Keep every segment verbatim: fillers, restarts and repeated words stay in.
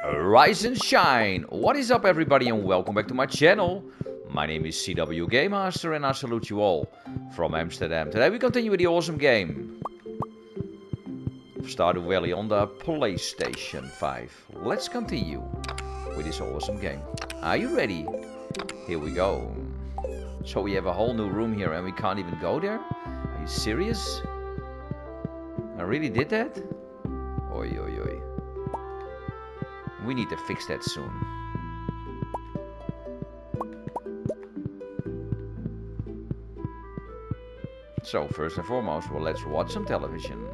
Rise and shine! What is up, everybody, and welcome back to my channel. My name is ZWGamemaster and I salute you all from Amsterdam. Today we continue with the awesome game of Stardew Valley on the PlayStation five. Let's continue with this awesome game. Are you ready? Here we go. So we have a whole new room here and we can't even go there? Are you serious? I really did that? Oi, oi, oi. We need to fix that soon. So, first and foremost, well, let's watch some television.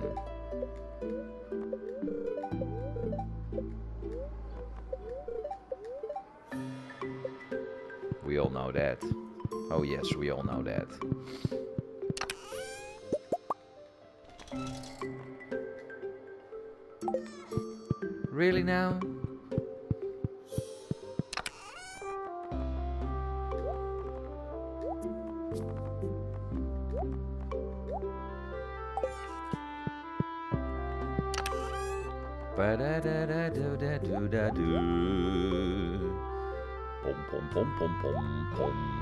We all know that. Oh yes, we all know that. Really now? Ba da da da do da do da do. Pom pom pom pom pom pom.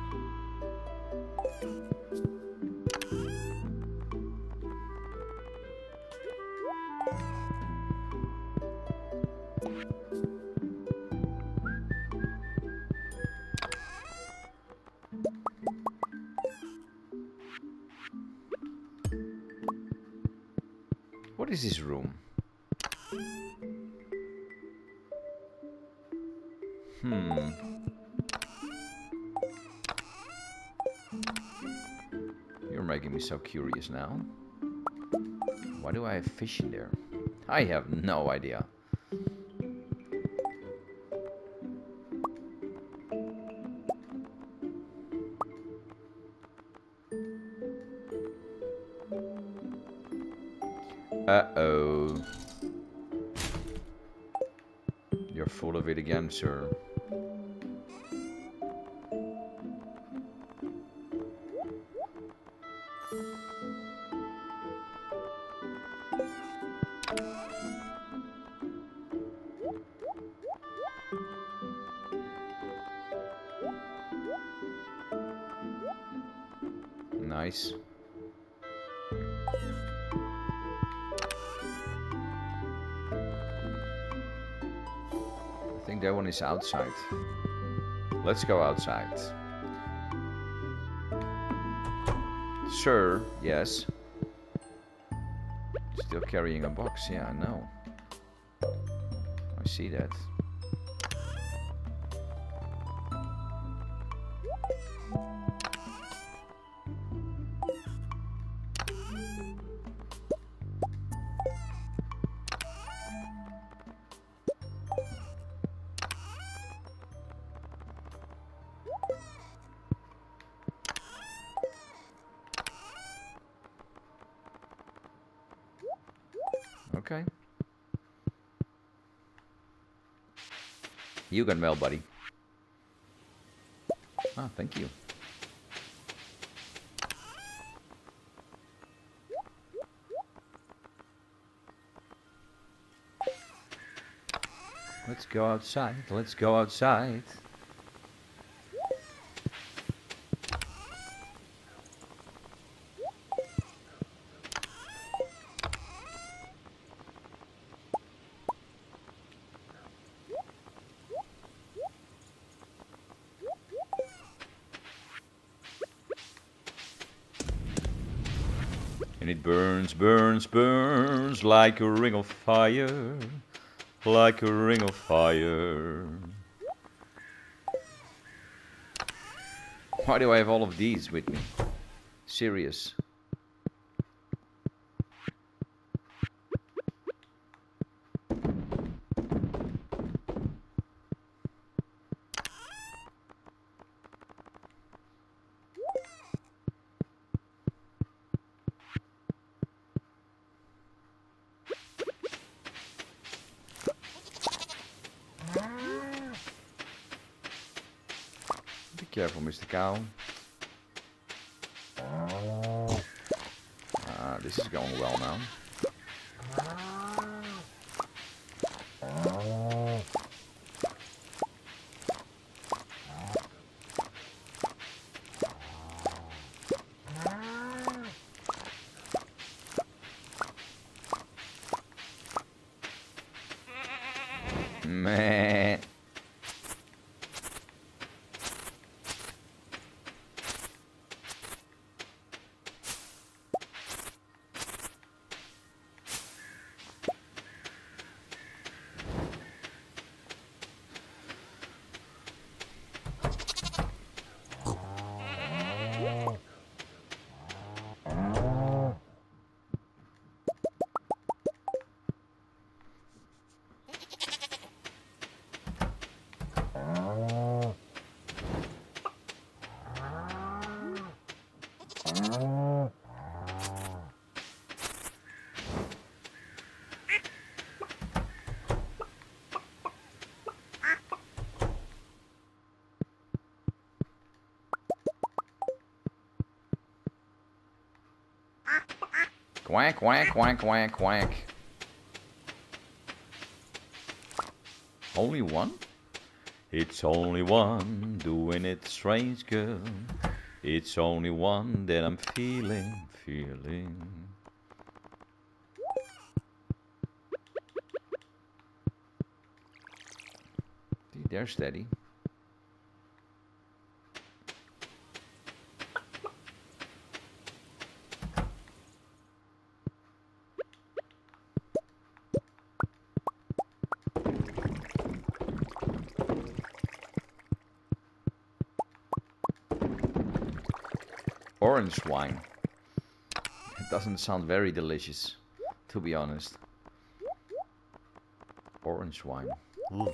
What is this room? Hmm. You're making me so curious now. Why do I have fish in there? I have no idea. Uh-oh. You're full of it again, sir. Nice. I think that one is outside. Let's go outside. Sir, yes. Still carrying a box, yeah, I know. I see that. Okay. You got mail, buddy. Ah, thank you. Let's go outside. Let's go outside. And it burns, burns, burns like a ring of fire, like a ring of fire. Why do I have all of these with me? Serious. Careful, Mister Cow. Ah, this is going well now. Meh. Quack, quack, quack, quack, quack. Only one? It's only one doing it strange, girl. It's only one that I'm feeling, feeling. See, they're steady. Orange wine. It doesn't sound very delicious, to be honest. Orange wine. Ooh.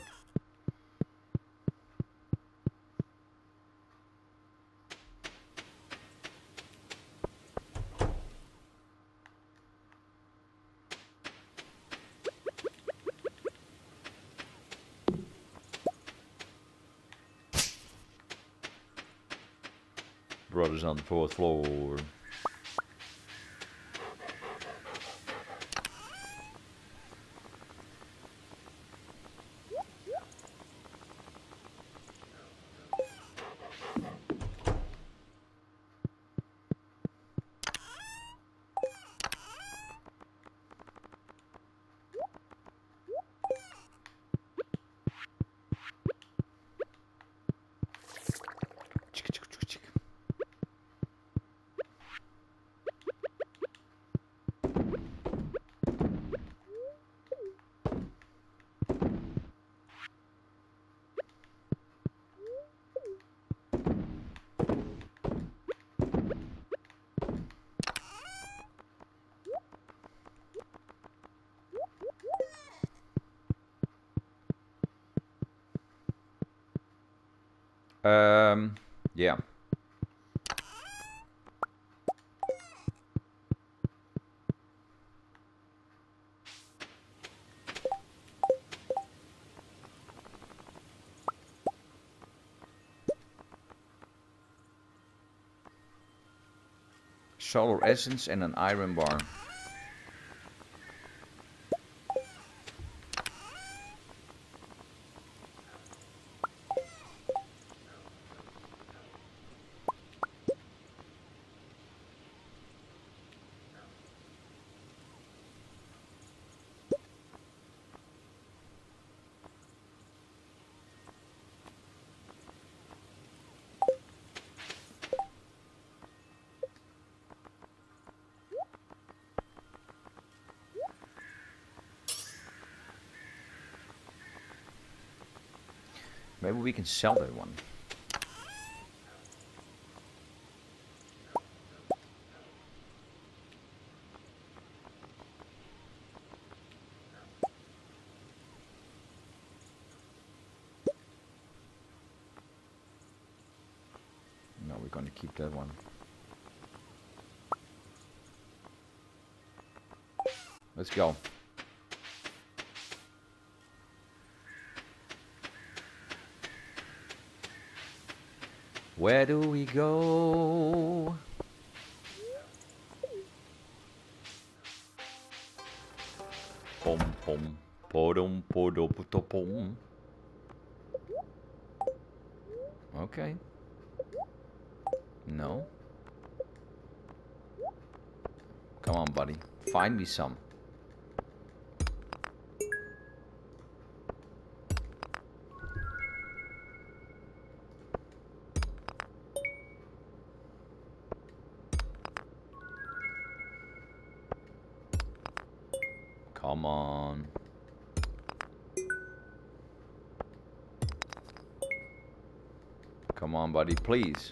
Brothers on the fourth floor. Um, yeah. Solar essence and an iron bar. Maybe we can sell that one. No, we're going to keep that one. Let's go. Where do we go? Pom pom podum podoputopom. Okay. No. Come on, buddy. Find me some. Come on. Come on, buddy, please.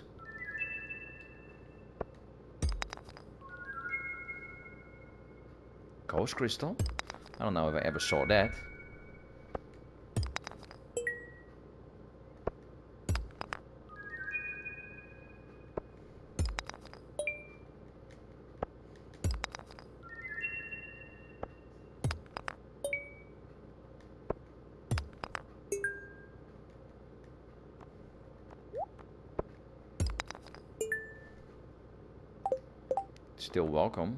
Ghost crystal? I don't know if I ever saw that. Still welcome.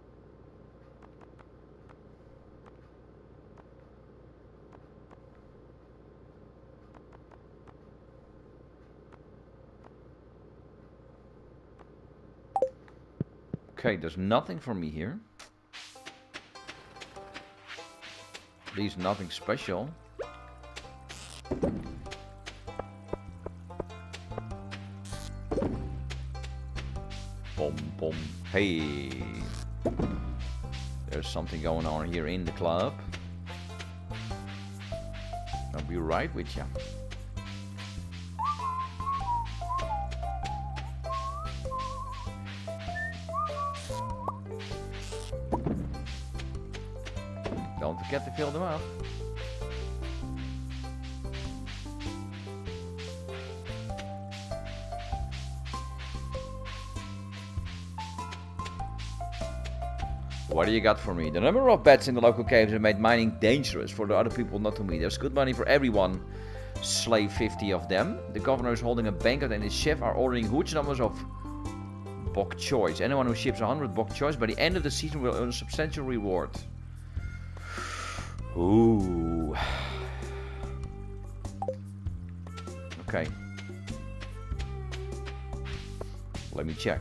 Okay, there's nothing for me here. At least nothing special. Boom, boom. Hey. There's something going on here in the club. I'll be right with you. Don't forget to fill them up. What do you got for me? The number of beds in the local caves have made mining dangerous for the other people, not to me. There's good money for everyone. Slay fifty of them. The governor is holding a banquet and his chef are ordering huge numbers of bok choice. Anyone who ships one hundred bok choice by the end of the season will earn a substantial reward. Ooh. Okay. Let me check.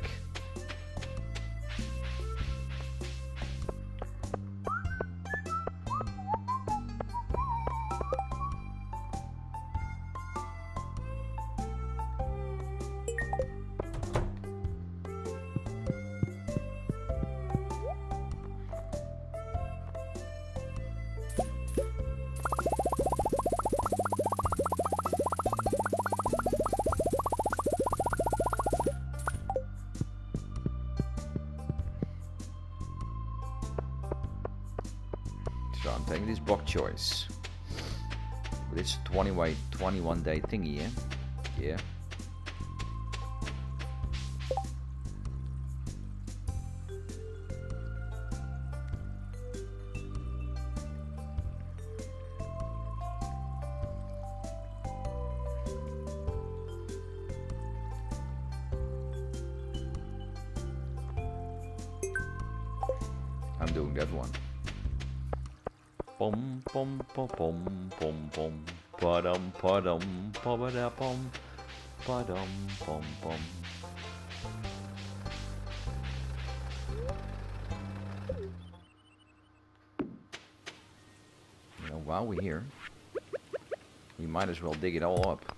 So I'm taking this bok choice. But it's a twenty-one day thingy, yeah? Yeah. I'm doing that one. Pom pom pom pom pom pom padum padum pabada pom padum pom pom. You know, while we're here, we might as well dig it all up.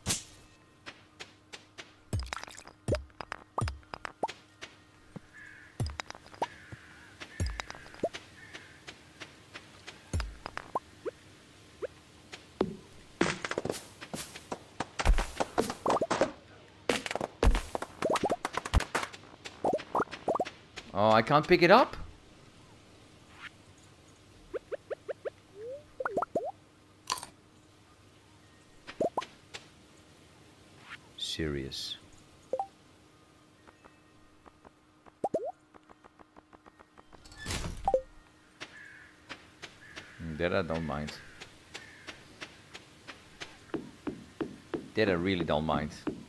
Oh, I can't pick it up? Serious. That I don't mind. That I really don't mind.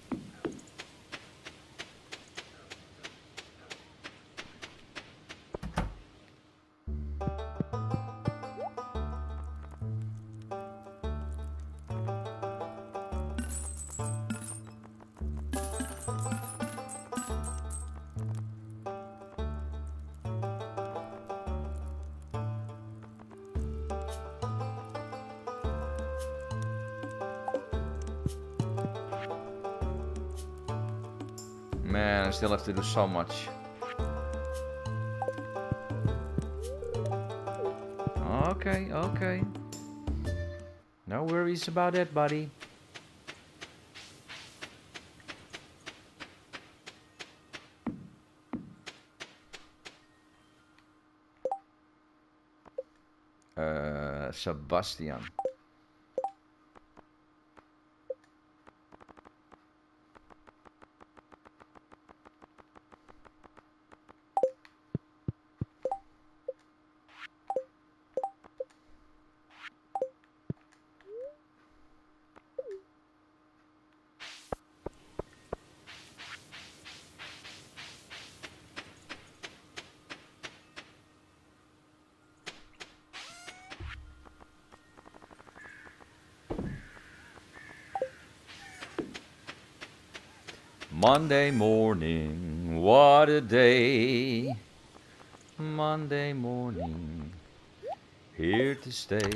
Man, I still have to do so much. Okay, okay. No worries about that, buddy. Uh, Sebastian. Monday morning, what a day. Monday morning, here to stay.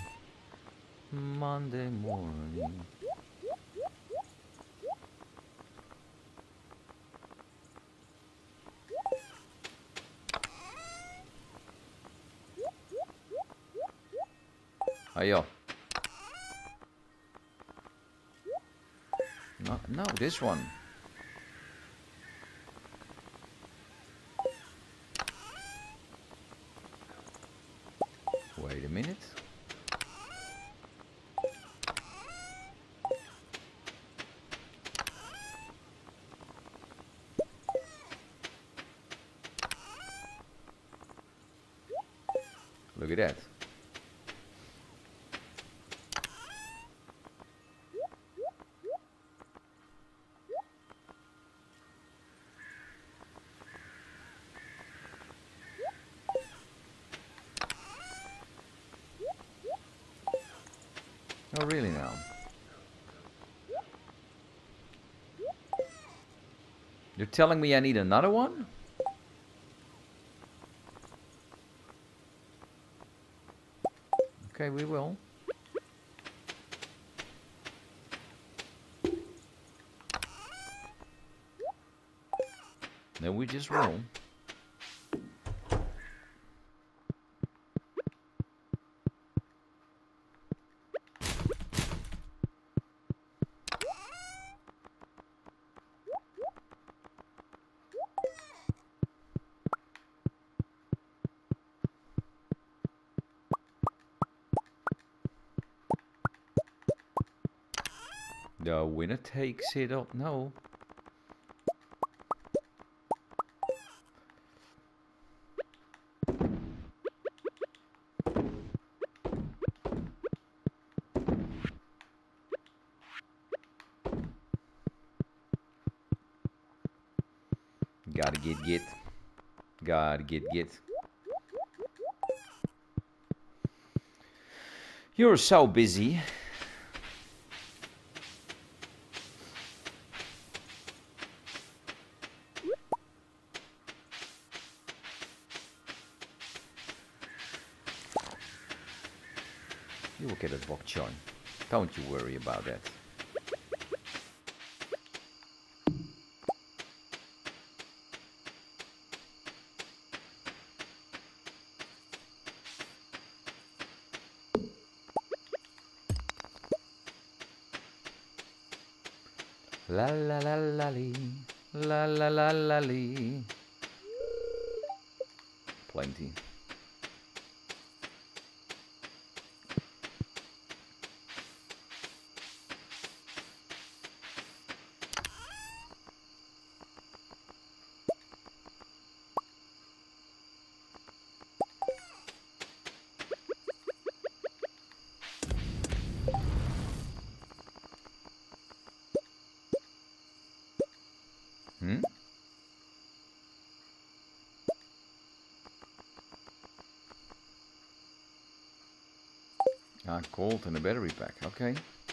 Monday morning. Ayo. No, no, this one. Wait a minute. Look at that. Oh, really now? You're telling me I need another one? Okay, we will. Then we just will. The winner takes it all. No. Gotta get get. Gotta get get. You're so busy. You will get a bok choy. Don't you worry about that. La la la la lee, la la la la lee. Plenty. Hmm? Ah, gold and a battery pack. Okay.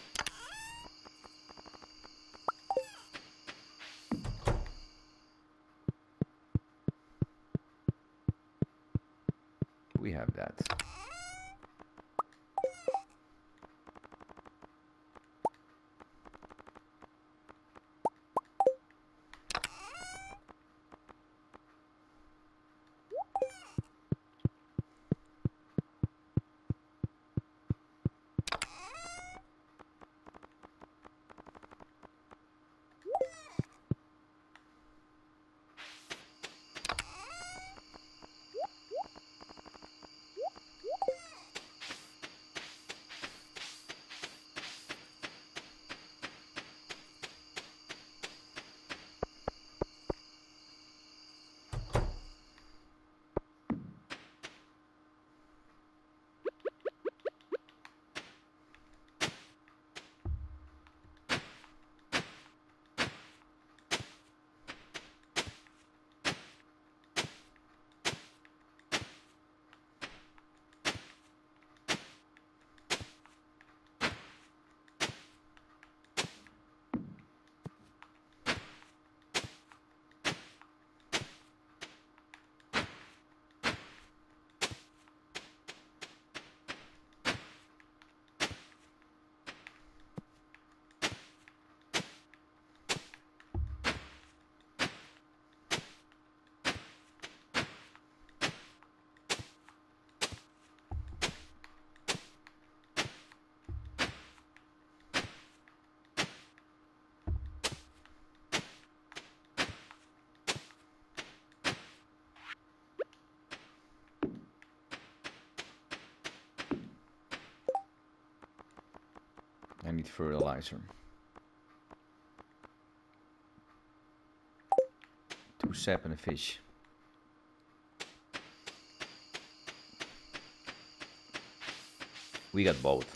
We have that. need fertilizer. Two sap and a fish. We got both.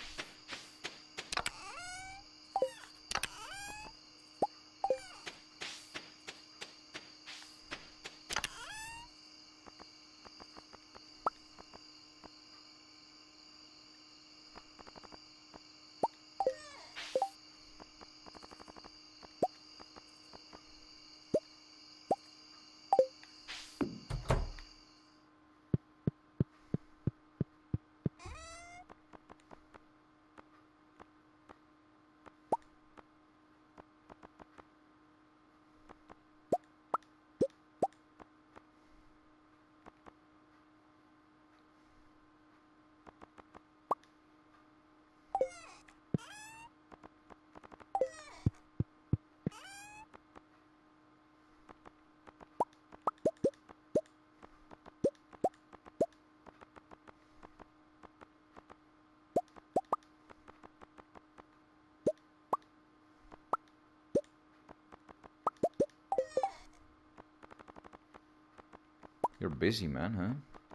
You're busy, man, huh?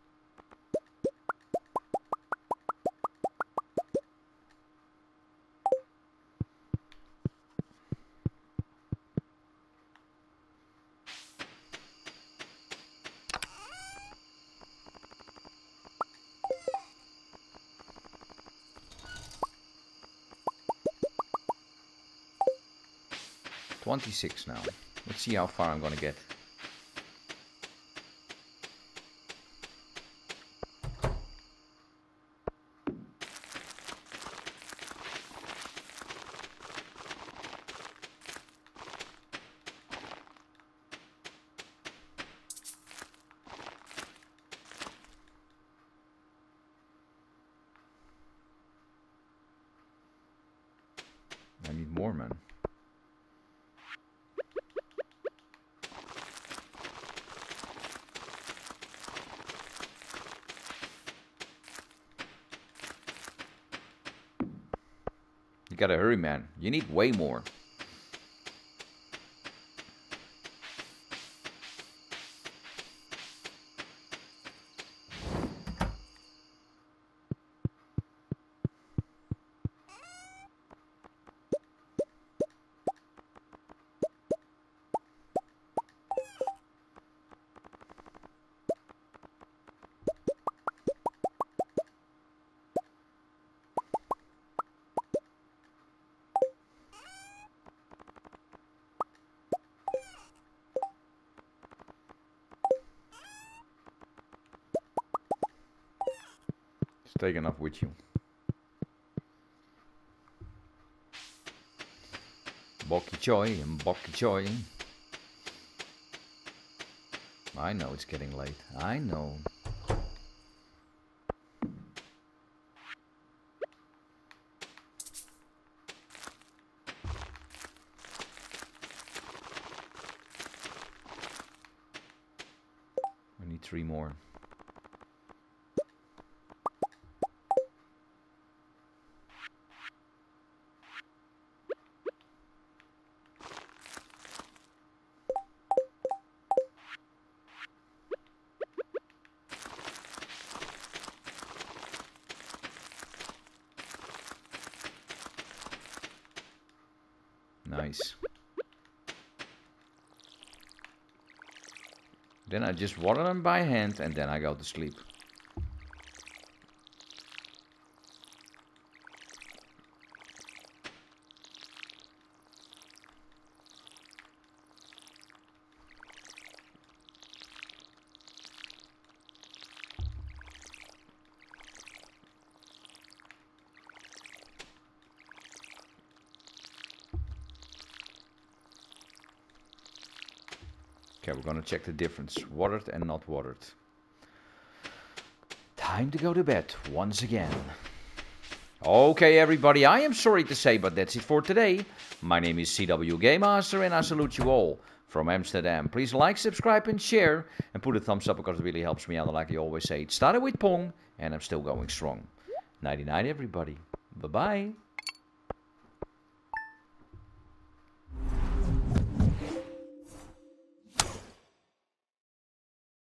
twenty-six now. Let's see how far I'm gonna get. I need more, man. You gotta hurry, man. You need way more. Take enough with you. Bokkie choy and bokkie choy. I know it's getting late. I know. I need three more. Nice. Then I just water them by hand and then I go to sleep. Okay, we're gonna check the difference. Watered and not watered. Time to go to bed once again. Okay, everybody, I am sorry to say, but that's it for today. My name is ZWGamemaster and I salute you all from Amsterdam. Please like, subscribe and share and put a thumbs up because it really helps me out. Like I always say, it started with Pong and I'm still going strong. Nighty night, everybody. Bye-bye.